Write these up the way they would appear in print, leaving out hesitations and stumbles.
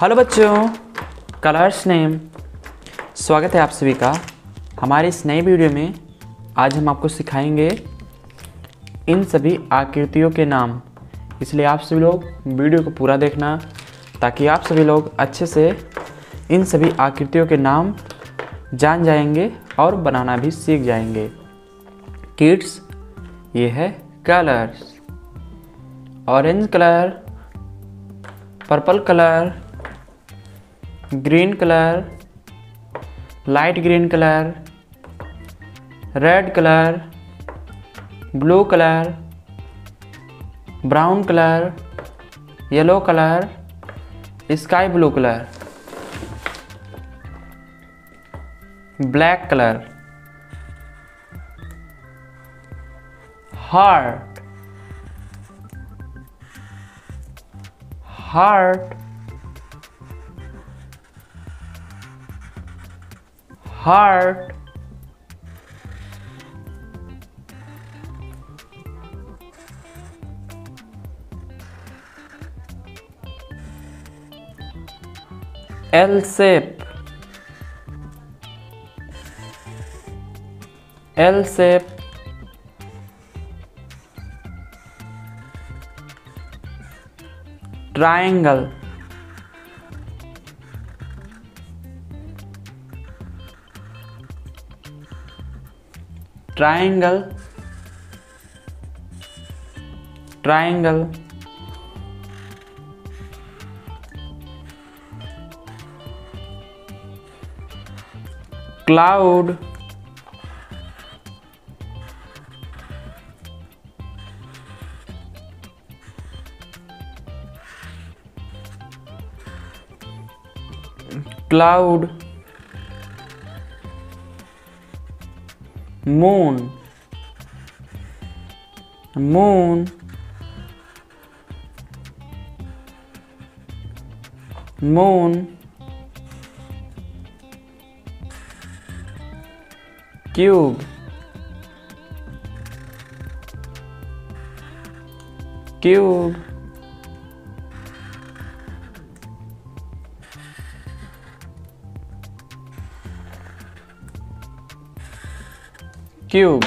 Hello बच्चों, colours name. स्वागत है आप सभी का हमारे इस नई वीडियो में। आज हम आपको सिखाएंगे इन सभी आकृतियों के नाम। इसलिए आप सभी लोग वीडियो को पूरा देखना ताकि आप सभी लोग अच्छे से इन सभी आकृतियों के नाम जान जाएंगे और बनाना भी सीख जाएंगे। किड्स, ये है colours. Orange colour, purple colour, green colour, light green colour, red colour, blue colour, brown colour, yellow colour, sky blue colour, black colour, heart, heart, heart, L shape, L shape, triangle, triangle, triangle, cloud, cloud, moon, moon, moon, cube, cube, cube.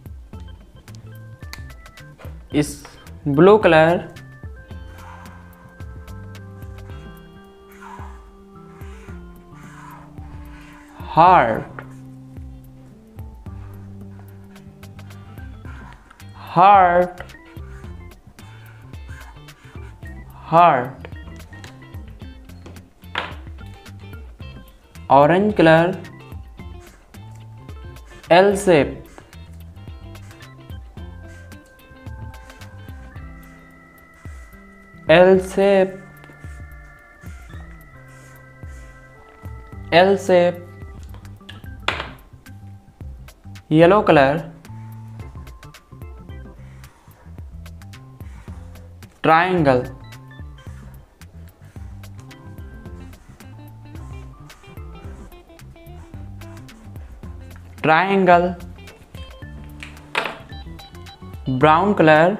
इस blue colour, heart, heart, heart. Orange colour, L shape, L shape, L shape. Yellow colour, triangle, triangle. Brown colour,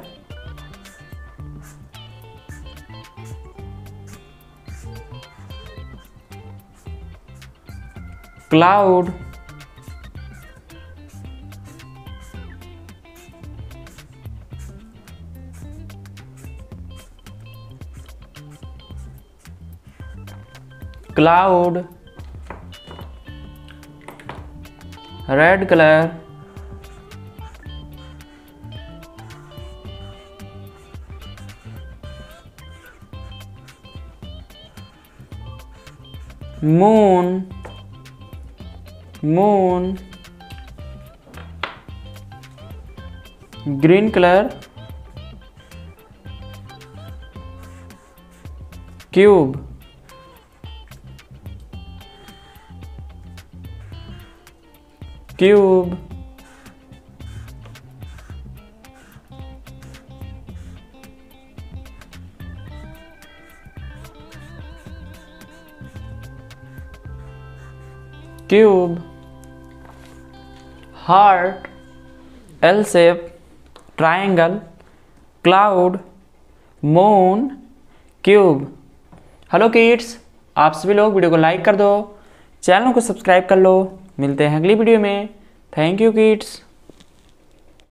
cloud, cloud. Red colour, moon, moon. Green colour, cube, cube. Cube. Heart, L shape, triangle, cloud, moon, cube. Hello kids, आप सभी लोग video को like कर दो, channel को subscribe कर लो। मिलते हैं अगली वीडियो में। Thank you kids.